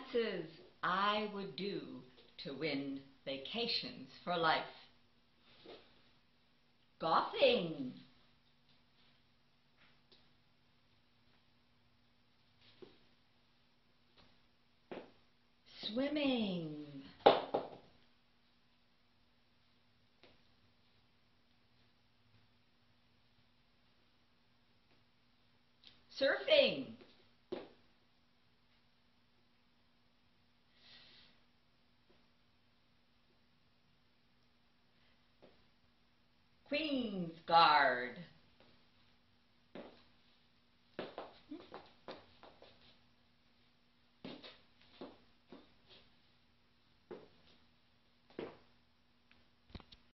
dances I would do to win vacations for life. Golfing. Swimming. Surfing. Queen's Guard.